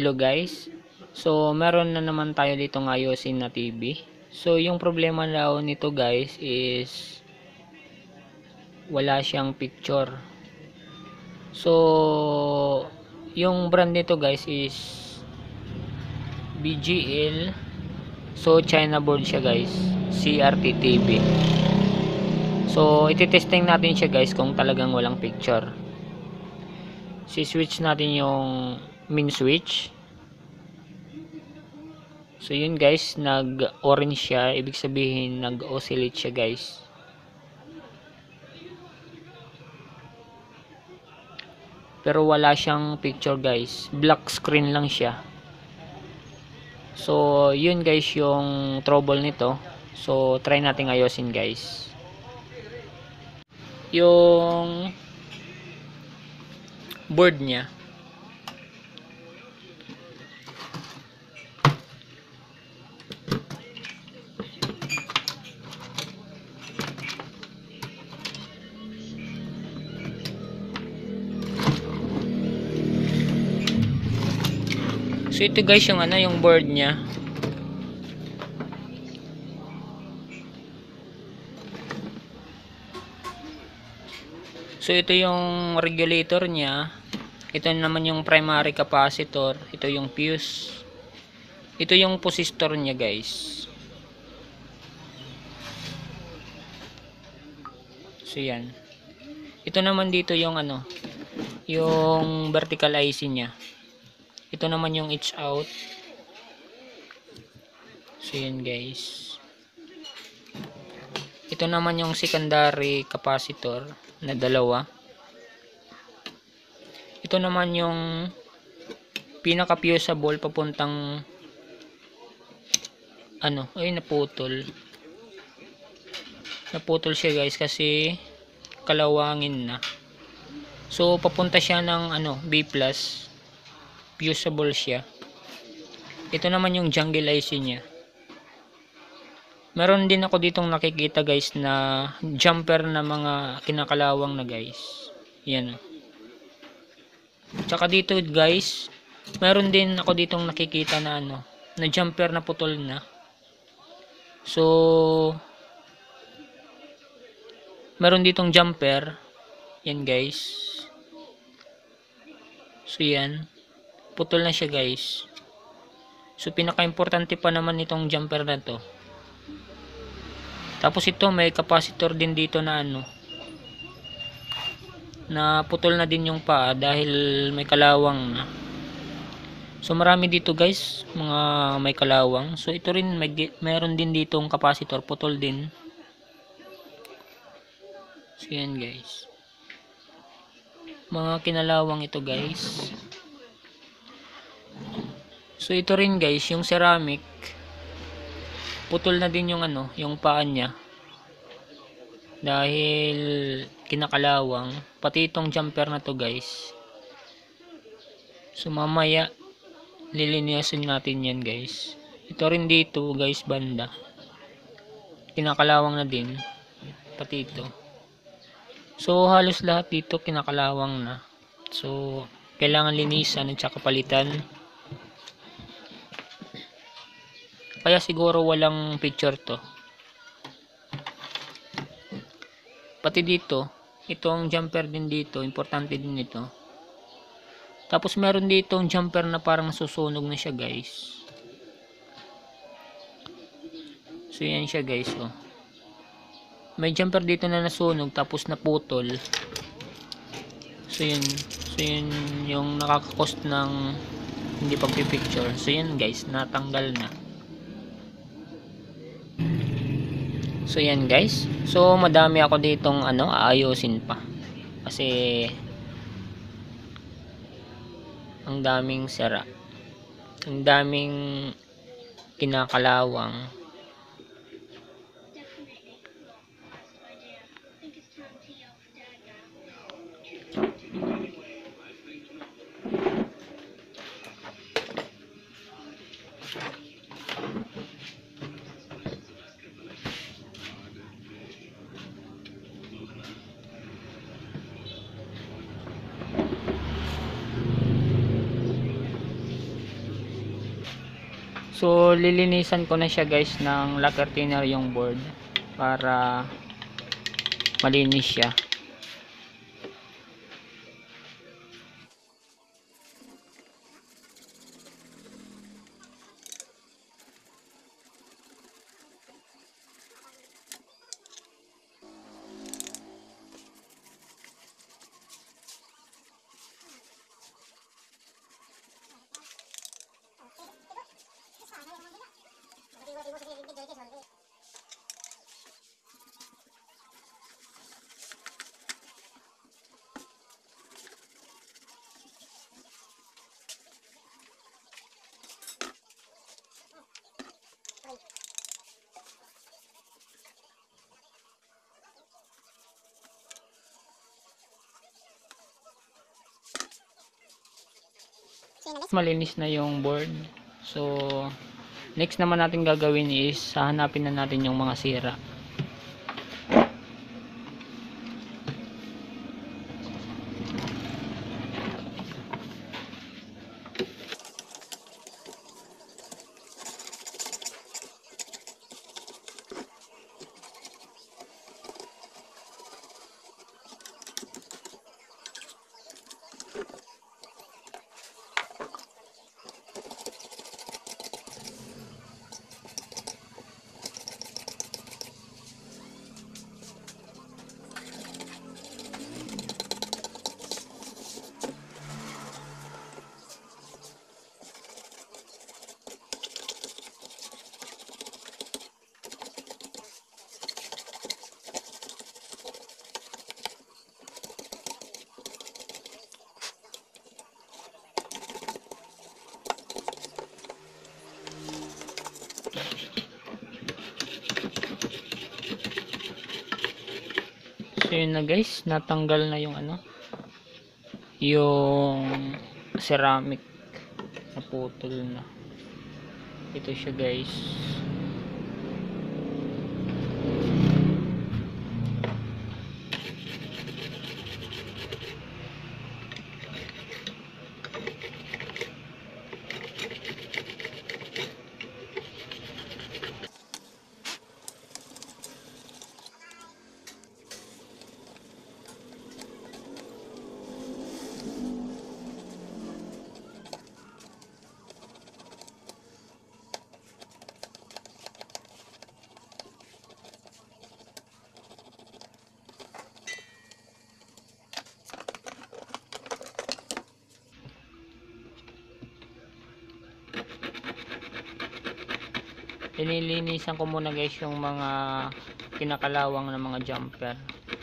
Hello guys. So meron na naman tayo dito ng ayusin na TV. So yung problema daw nito guys is wala siyang picture. So yung brand nito guys is BGL. So China board siya guys, CRT TV. So ititesting natin siya guys kung talagang walang picture. Si-switch natin yung main switch. So yun guys, nag-orange siya, ibig sabihin nag-oscillate siya guys. Pero wala siyang picture guys, black screen lang siya. So yun guys yung trouble nito. So try nating ayusin guys. Yung board niya, so ito guys yung yung board niya. So ito yung regulator niya. Ito naman yung primary capacitor. Ito yung fuse. Ito yung resistor niya guys. So yan. Ito naman dito yung yung vertical IC niya. Ito naman yung each out. So yan guys. Ito naman yung secondary capacitor na dalawa. Ito naman yung pinaka fusible papuntang naputol siya guys kasi kalawangin na. So papunta siya ng B+, fusible siya. Ito naman yung jungle IC niya. Meron din ako ditong nakikita guys na jumper na mga kinakalawang na guys. Yan. Tsaka dito guys, meron din ako ditong nakikita na na jumper na putol na. So meron ditong jumper. Yan guys. So yan. Putol na siya guys. So pinaka-importante pa naman itong jumper na to. Tapos ito may capacitor din dito na na putol na din yung paa dahil may kalawang na. So marami dito guys, mga may kalawang. So ito rin mayroon din ditong capacitor, putol din. So yan guys. Mga kinalawang ito guys. So ito rin guys, yung ceramic putol na din yung yung paa niya dahil kinakalawang, pati itong jumper na to guys. So mamaya lilinisin natin yan guys. Ito rin dito guys banda, kinakalawang na din, pati ito. So halos lahat dito kinakalawang na. So kailangan linisan at saka palitan. Kaya siguro walang picture to. Pati dito, itong jumper din dito, importante din ito. Tapos meron dito ang jumper na parang susunog na siya guys. So yan siya guys oh. May jumper dito na nasunog tapos naputol. So yun yung nakaka-cost ng hindi pagpipicture. So yan guys, natanggal na. So yan guys. So madami ako ditong aayusin pa. Kasi ang daming sira. Ang daming kinakalawang. So lilinisan ko na siya guys ng lacquer thinner yung board para malinis siya. Malinis na yung board. So next naman natin gagawin is hahanapin na natin yung mga sira. So yun na guys, natanggal na yung yung ceramic, naputol na. Ito siya guys. Nililinisan ko muna guys yung mga kinakalawang ng mga jumper.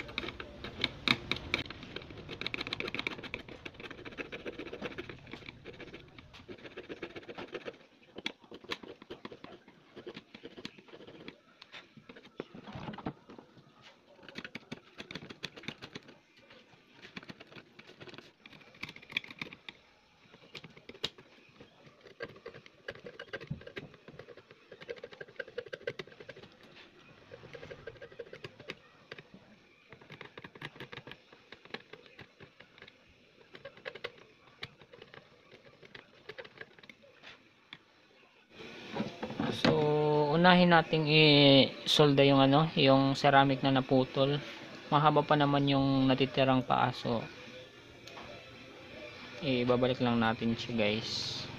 So unahin nating i-solda yung yung ceramic na naputol. Mahaba pa naman yung natitirang paa, so ibabalik lang natin siya guys.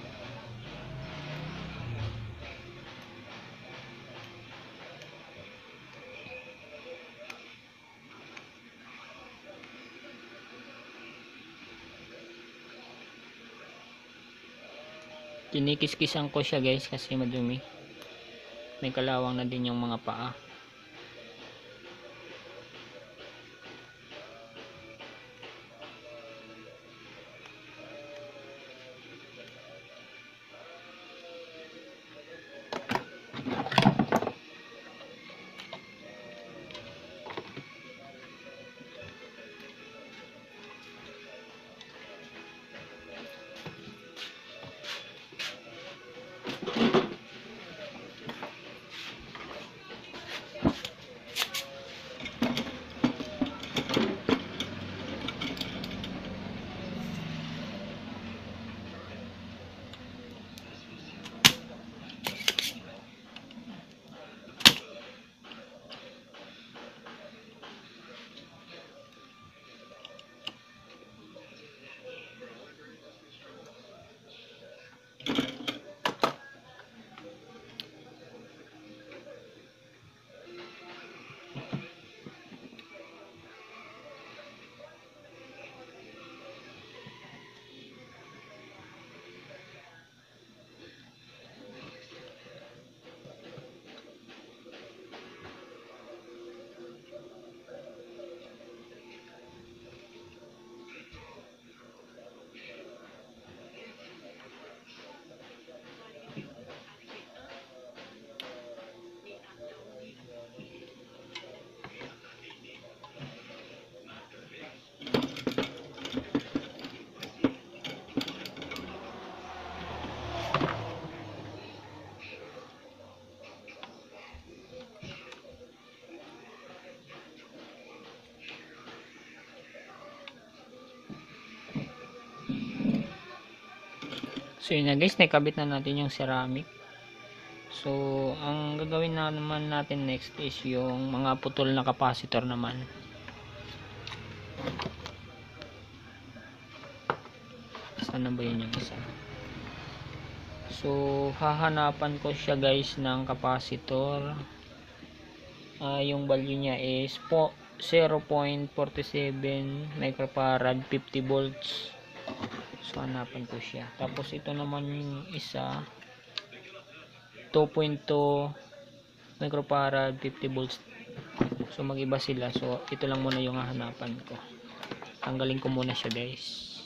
Kinikis-kisan ko siya guys kasi madumi. May kalawang na din yung mga paa. So yun na guys, nakabit na natin yung ceramic. So ang gagawin na naman natin next is yung mga putol na capacitor naman. Sana ba yun yung isa? So hahanapan ko siya guys ng capacitor. Yung value niya is 0.47 microfarad 50 volts. So hanapan ko siya. Tapos ito naman yung isa 2.2 microfarad 50 volts. So mag-iba sila. So ito lang muna yung hahanapan ko. Tanggalin ko muna siya guys.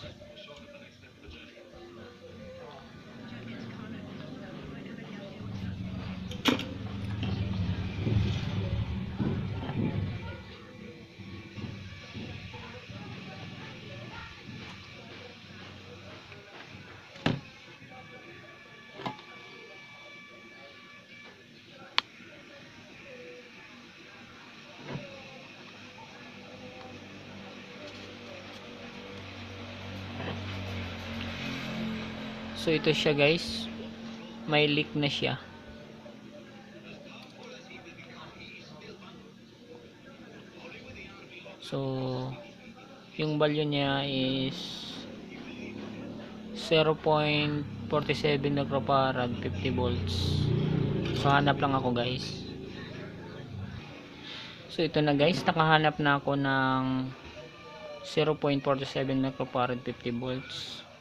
So ito siya guys, may leak na siya. So yung value niya is 0.47 microfarad 50 volts. So hanap lang ako guys. So ito na guys, nakahanap na ako ng 0.47 microfarad 50 volts.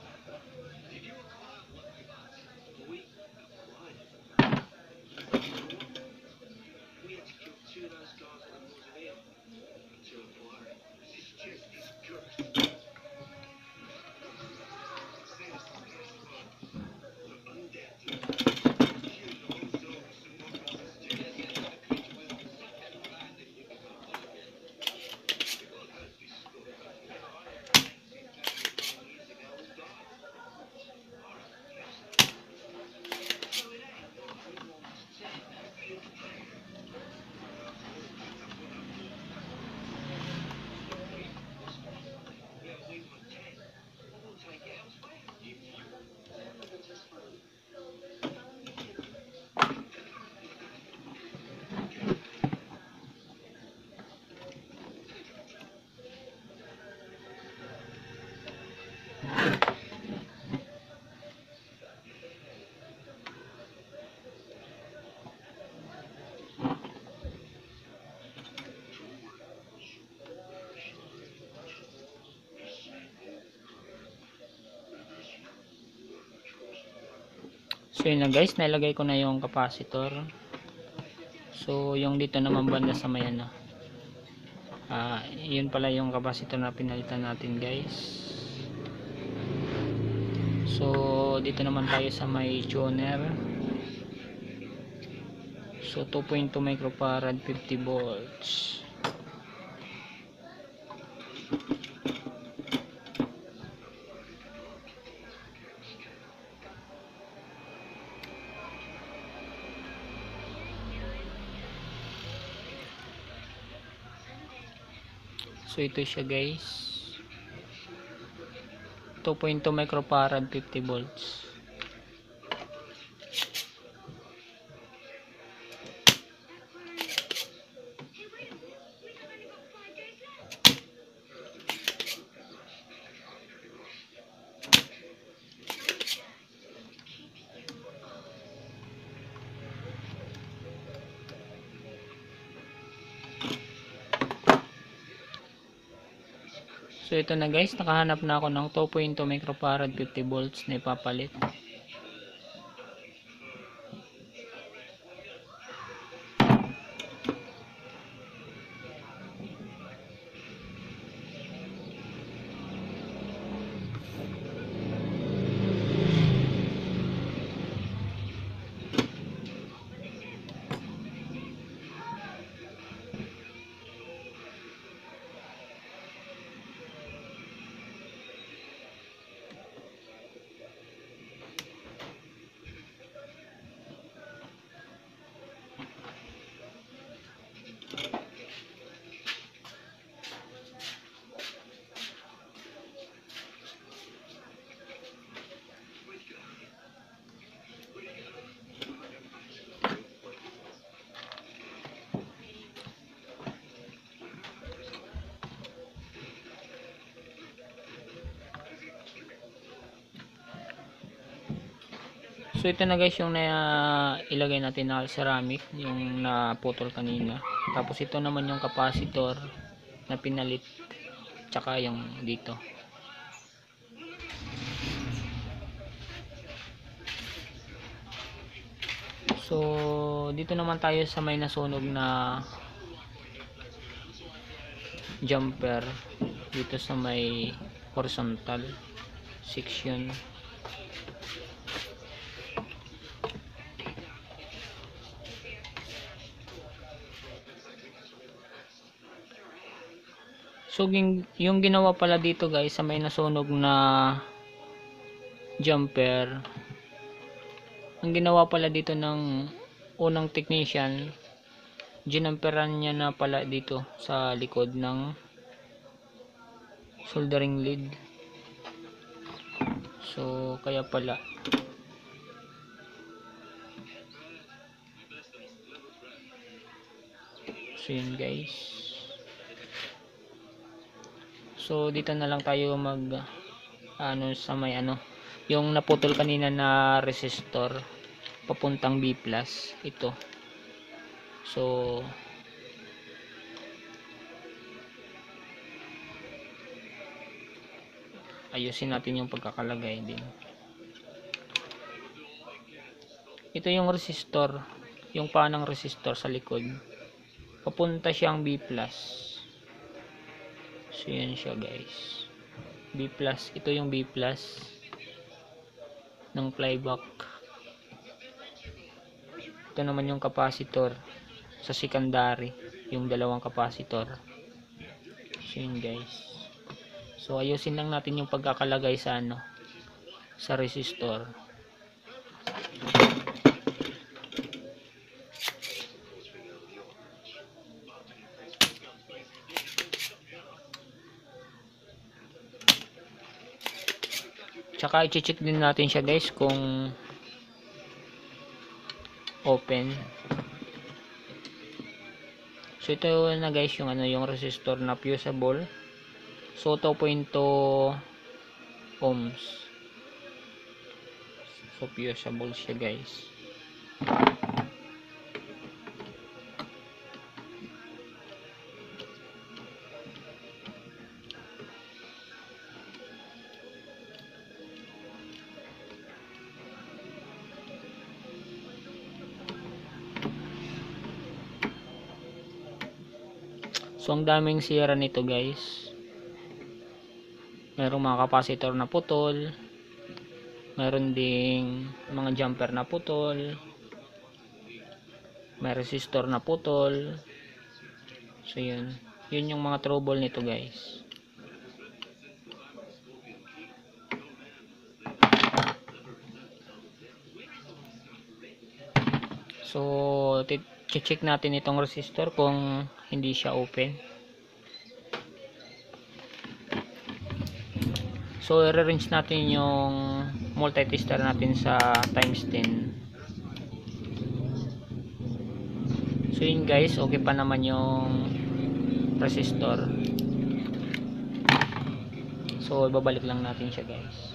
So yun na guys, nilagay ko na yung capacitor. So yung dito naman banda sa may ano, yun pala yung capacitor na pinalitan natin guys. So dito naman tayo sa may tuner. So 2.2 microfarad 50 volts. So ito siya guys, 2.2 microfarad 50 volts. So ito na guys, nakahanap na ako ng 2.2 microfarad 50 volts na ipapalit. So ito na guys yung ilagay natin na ceramic, yung naputol kanina. Tapos ito naman yung capacitor na pinalit, tsaka yung dito. So dito naman tayo sa may nasunog na jumper, dito sa may horizontal section. So yung ginawa pala dito guys sa may nasunog na jumper, ang ginawa pala dito ng unang technician, ginamperan niya na pala dito sa likod ng soldering lead. So kaya pala so yun guys. So dito na lang tayo mag sa may yung naputol kanina na resistor papuntang B+, ito. So ayusin natin yung pagkakalagay din. Ito yung resistor, yung panang resistor sa likod, papunta siyang B+. So yan siya guys, B+, ito yung B+ ng flyback. Ito naman yung capacitor sa secondary, yung dalawang capacitor. So yun guys. So ayusin lang natin yung pagkakalagay sa sa resistor. Tsaka i-check din natin siya guys kung open. So ito na guys yung yung resistor na fusible. So 2.2 ohms. So fusible siya guys. So ang daming sira nito guys. Merong mga capacitor na putol, meron ding mga jumper na putol, may resistor na putol. So yun yung mga trouble nito guys. So check natin itong resistor kung hindi siya open. So i-range natin yung multi-tester natin sa times 10. So yun guys, okay pa naman yung resistor. So ibabalik lang natin siya guys.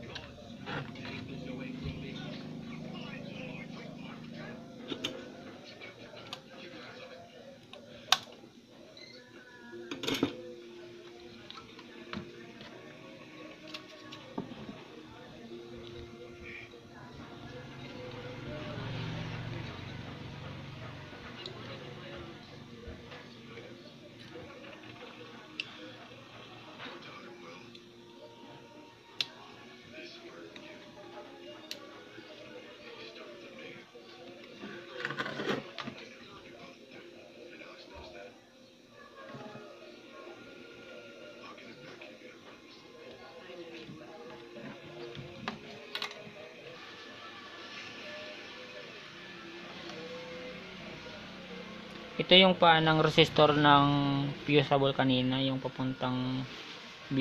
Ito yung paanang resistor ng fusible kanina, yung papuntang B+.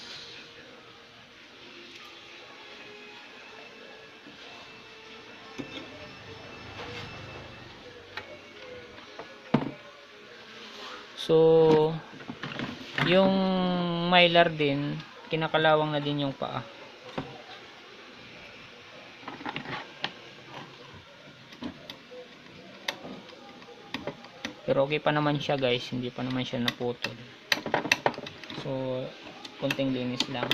So yung mylar din, kinakalawang na din yung paa. pero okay pa naman siya guys, hindi pa naman siya naputol. So konting linis lang.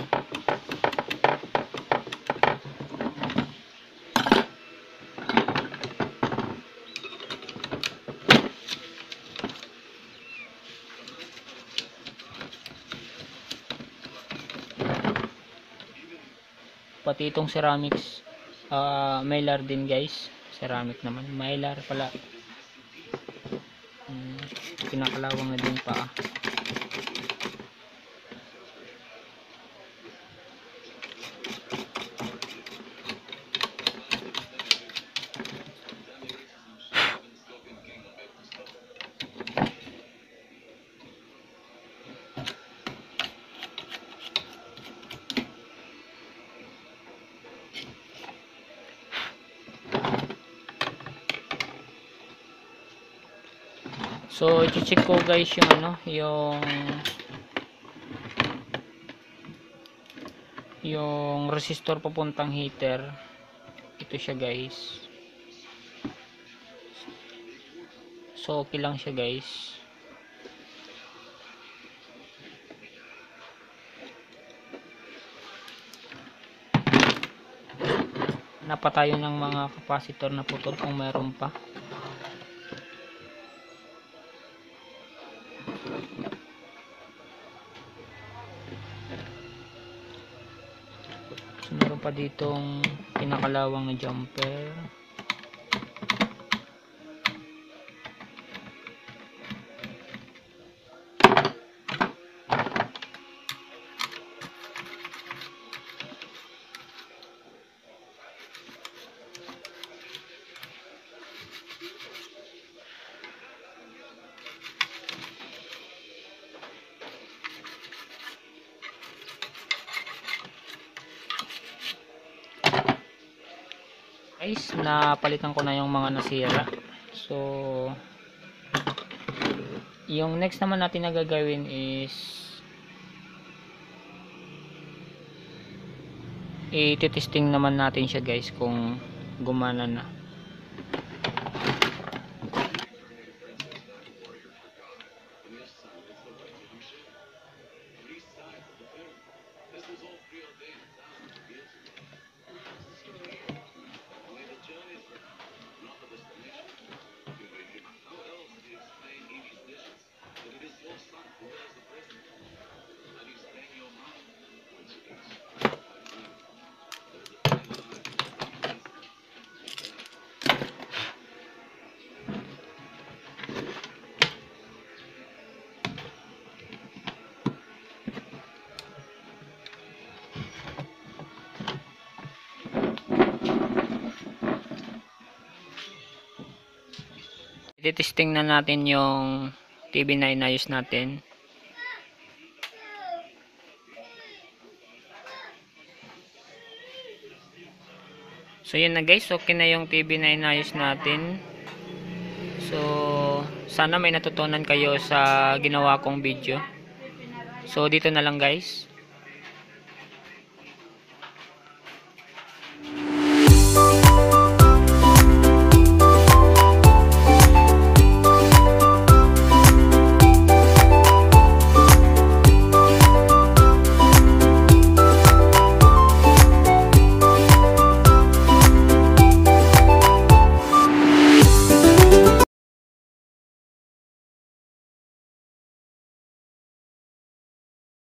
Pati itong ceramics, mylar din guys, ceramic naman, mylar pala. Pinakalawang na din pa. So i-check ko guys yung yung resistor papuntang heater. Ito siya guys. So okay lang siya guys. Napatayo ng mga capacitor na putol kung meron pa. So meron pa ditong pinakalawang na jumper. Guys, napalitan ko na yung mga nasira. So yung next naman natin na gagawin is i-testing naman natin siya guys kung gumana na. I-testing na natin yung TV na inayos natin. So yun na guys, okay na yung TV na inayos natin. So sana may natutunan kayo sa ginawa kong video. So dito na lang guys.